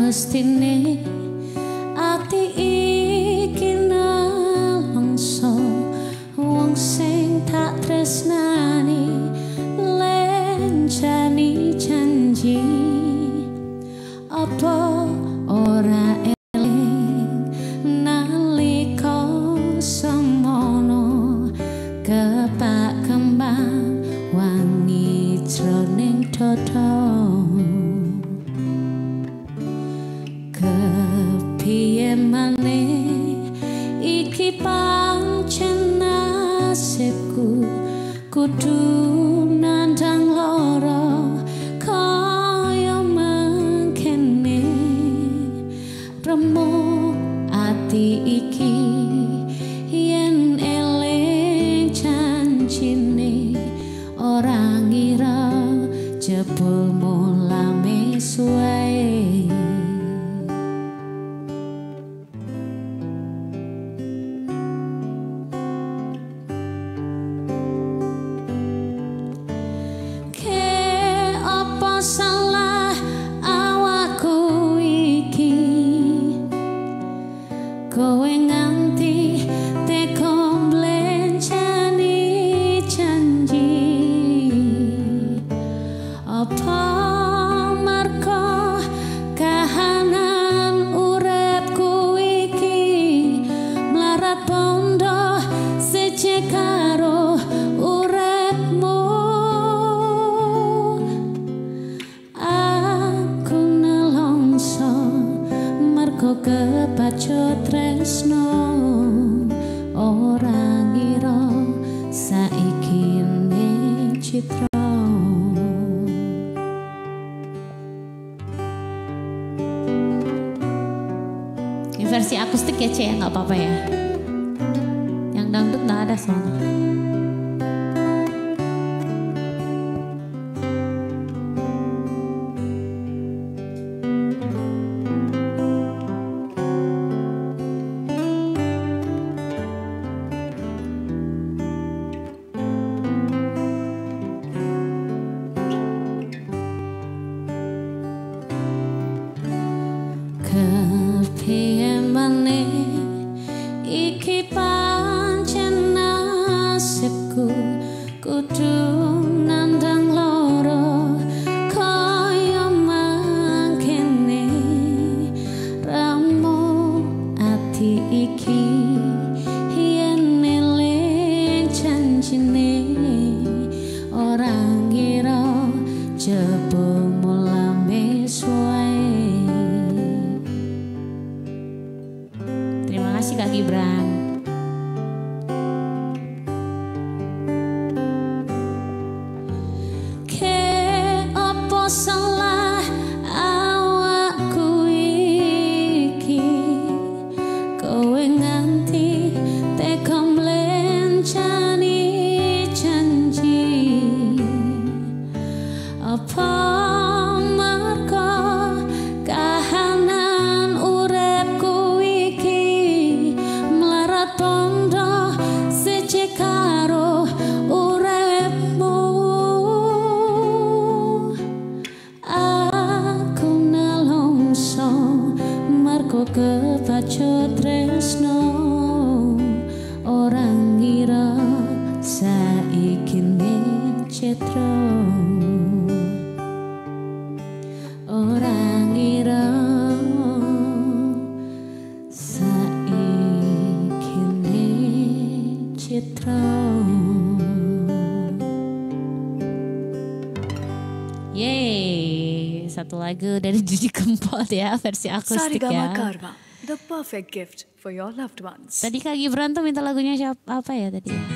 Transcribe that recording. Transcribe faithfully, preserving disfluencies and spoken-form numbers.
mestine ati iki nelongso wong sing tak tresnani lencani janji apa ora eling nalika semono kepak kembang wangi jroning dodo kepiye maneh iki pancen nasibku kudu nandang lara kaya mangkene remuk ati iki yen eling janjine ora ngira jebul mulame suwe salah awakku iki kowe nganti teko mblencani janji apa marko kahanan uripku iki mlarat pondo sejak karo uripmu mergo kepacut tresno ora ngira saiki ning citra ini versi akustik ya Cek, nggak apa-apa ya, yang dangdut nggak ada soalnya. Kepiye maneh iki pancen nasibku kudu nandang lara kaya mangkene ramu ati iki yen eling janjine ora ngira jebul mulame suwe. Terima kasih Kak Gibran. Ke apa salah awakku iki kowe nganti teko mblencani janji apa marko kahanan uripku iki mlarat pondo sejak karo uripmu aku nelongso mergo kepacut tresno ora ngira saiki ning citra ora ngira saiki ning citra. Yeay, satu lagu dari Didi Kempot ya, versi akustik ya. Sarigama Karma, the perfect gift for your loved ones. Tadi Kak Gibran tuh minta lagunya siapa apa ya tadi ya?